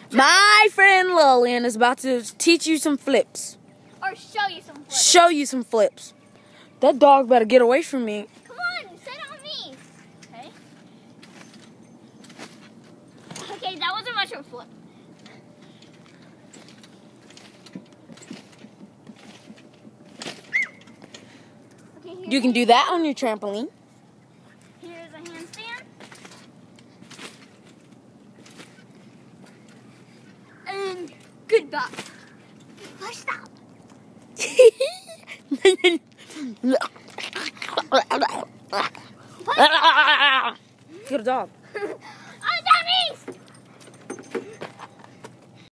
My friend Lilian is about to teach you some flips. Or show you some flips. Show you some flips. That dog better get away from me. Come on, sit on me. Okay. Okay, that wasn't much of a flip. Okay, You can do that on your trampoline. Here's a handstand. And goodbye. Push stop. Good dog.